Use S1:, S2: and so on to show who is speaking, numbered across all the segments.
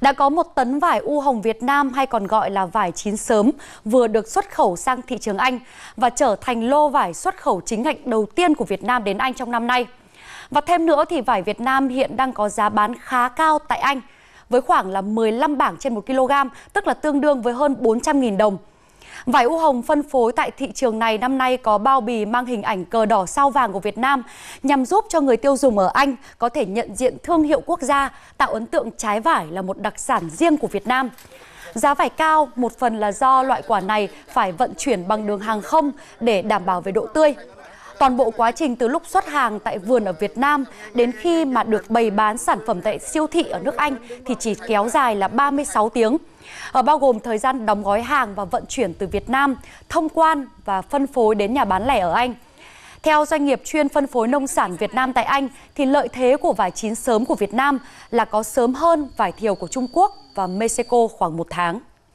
S1: Đã có 1 tấn vải u hồng Việt Nam hay còn gọi là vải chín sớm vừa được xuất khẩu sang thị trường Anh và trở thành lô vải xuất khẩu chính ngạch đầu tiên của Việt Nam đến Anh trong năm nay. Và thêm nữa thì vải Việt Nam hiện đang có giá bán khá cao tại Anh với khoảng là 15 bảng trên 1 kg, tức là tương đương với hơn 400.000 đồng. Vải u hồng phân phối tại thị trường này năm nay có bao bì mang hình ảnh cờ đỏ sao vàng của Việt Nam nhằm giúp cho người tiêu dùng ở Anh có thể nhận diện thương hiệu quốc gia, tạo ấn tượng trái vải là một đặc sản riêng của Việt Nam. Giá vải cao một phần là do loại quả này phải vận chuyển bằng đường hàng không để đảm bảo về độ tươi. Toàn bộ quá trình từ lúc xuất hàng tại vườn ở Việt Nam đến khi mà được bày bán sản phẩm tại siêu thị ở nước Anh thì chỉ kéo dài là 36 tiếng. Bao gồm thời gian đóng gói hàng và vận chuyển từ Việt Nam, thông quan và phân phối đến nhà bán lẻ ở Anh. Theo doanh nghiệp chuyên phân phối nông sản Việt Nam tại Anh, thì lợi thế của vải chín sớm của Việt Nam là có sớm hơn vải thiều của Trung Quốc và Mexico khoảng 1 tháng.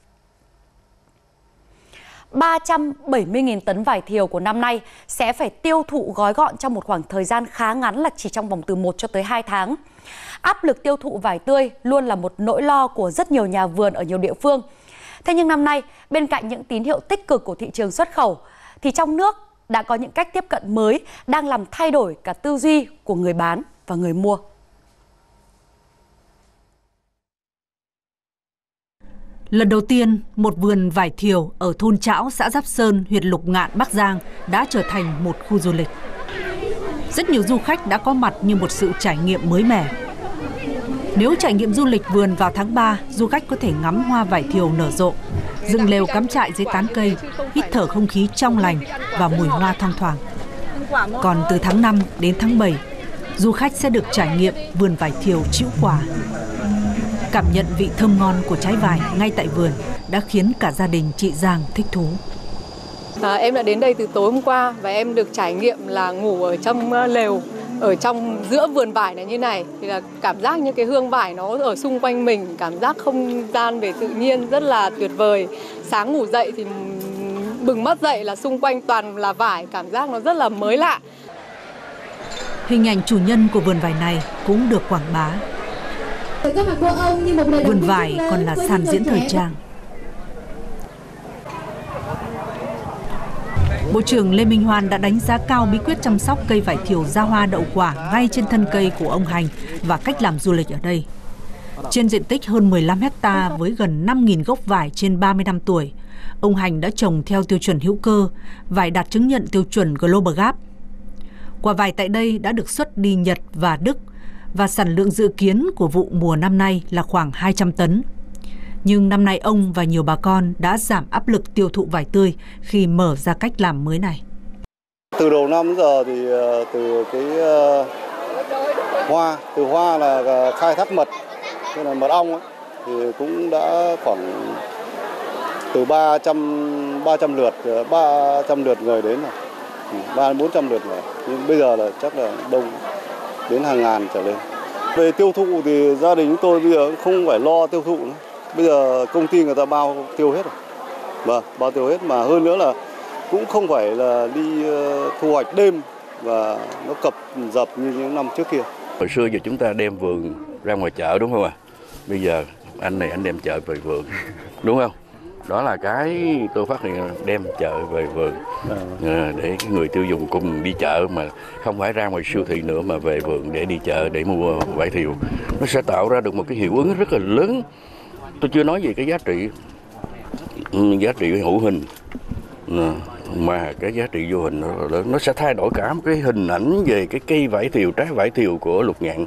S1: 370.000 tấn vải thiều của năm nay sẽ phải tiêu thụ gói gọn trong một khoảng thời gian khá ngắn là chỉ trong vòng từ 1 cho tới 2 tháng. Áp lực tiêu thụ vải tươi luôn là một nỗi lo của rất nhiều nhà vườn ở nhiều địa phương. Thế nhưng năm nay, bên cạnh những tín hiệu tích cực của thị trường xuất khẩu, thì trong nước đã có những cách tiếp cận mới đang làm thay đổi cả tư duy của người bán và người mua.
S2: Lần đầu tiên, một vườn vải thiều ở thôn Trão, xã Giáp Sơn, huyện Lục Ngạn, Bắc Giang đã trở thành một khu du lịch. Rất nhiều du khách đã có mặt như một sự trải nghiệm mới mẻ. Nếu trải nghiệm du lịch vườn vào tháng 3, du khách có thể ngắm hoa vải thiều nở rộ, dựng lều cắm trại dưới tán cây, hít thở không khí trong lành và mùi hoa thoang thoảng. Còn từ tháng 5 đến tháng 7, du khách sẽ được trải nghiệm vườn vải thiều trĩu quả. Cảm nhận vị thơm ngon của trái vải ngay tại vườn đã khiến cả gia đình chị Giang thích thú.
S3: Em đã đến đây từ tối hôm qua và em được trải nghiệm là ngủ ở trong lều, ở trong giữa vườn vải này như này. Thì là cảm giác như cái hương vải nó ở xung quanh mình, cảm giác không gian về tự nhiên rất là tuyệt vời. Sáng ngủ dậy thì bừng mắt dậy là xung quanh toàn là vải, cảm giác nó rất là mới lạ.
S2: Hình ảnh chủ nhân của vườn vải này cũng được quảng bá. Vườn vải còn là sàn diễn thời trang. Bộ trưởng Lê Minh Hoan đã đánh giá cao bí quyết chăm sóc cây vải thiều ra hoa đậu quả ngay trên thân cây của ông Hành và cách làm du lịch ở đây. Trên diện tích hơn 15 hecta với gần 5.000 gốc vải trên 30 năm tuổi, ông Hành đã trồng theo tiêu chuẩn hữu cơ, vải đạt chứng nhận tiêu chuẩn Global Gap. Quả vải tại đây đã được xuất đi Nhật và Đức và sản lượng dự kiến của vụ mùa năm nay là khoảng 200 tấn. Nhưng năm nay ông và nhiều bà con đã giảm áp lực tiêu thụ vải tươi khi mở ra cách làm mới này.
S4: Từ đầu năm đến giờ thì từ hoa là khai thác mật, tức là mật ong ấy, thì cũng đã khoảng từ 300 lượt người đến rồi, 300-400 lượt người. Nhưng bây giờ là chắc là đông đến hàng ngàn trở lên. Về tiêu thụ thì gia đình chúng tôi bây giờ không phải lo tiêu thụ nữa. Bây giờ công ty người ta bao tiêu hết rồi. Vâng, bao tiêu hết mà hơn nữa là cũng không phải là đi thu hoạch đêm và nó cập dập như những năm trước kia.
S5: Hồi xưa giờ chúng ta đem vườn ra ngoài chợ đúng không ạ? Bây giờ anh đem chợ về vườn, đúng không? Đó là cái tôi phát hiện, đem chợ về vườn để người tiêu dùng cùng đi chợ mà không phải ra ngoài siêu thị nữa mà về vườn để đi chợ để mua vải thiều. Nó sẽ tạo ra được một cái hiệu ứng rất là lớn. Tôi chưa nói về cái giá trị hữu hình mà cái giá trị vô hình nó sẽ thay đổi cả một cái hình ảnh về cái cây vải thiều, trái vải thiều của Lục Ngạn.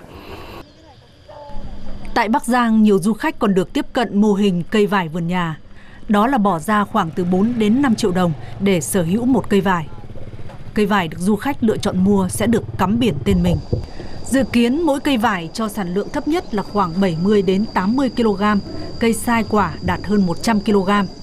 S2: Tại Bắc Giang, nhiều du khách còn được tiếp cận mô hình cây vải vườn nhà. Đó là bỏ ra khoảng từ 4 đến 5 triệu đồng để sở hữu một cây vải. Cây vải được du khách lựa chọn mua sẽ được cắm biển tên mình. Dự kiến mỗi cây vải cho sản lượng thấp nhất là khoảng 70 đến 80 kg, cây sai quả đạt hơn 100 kg.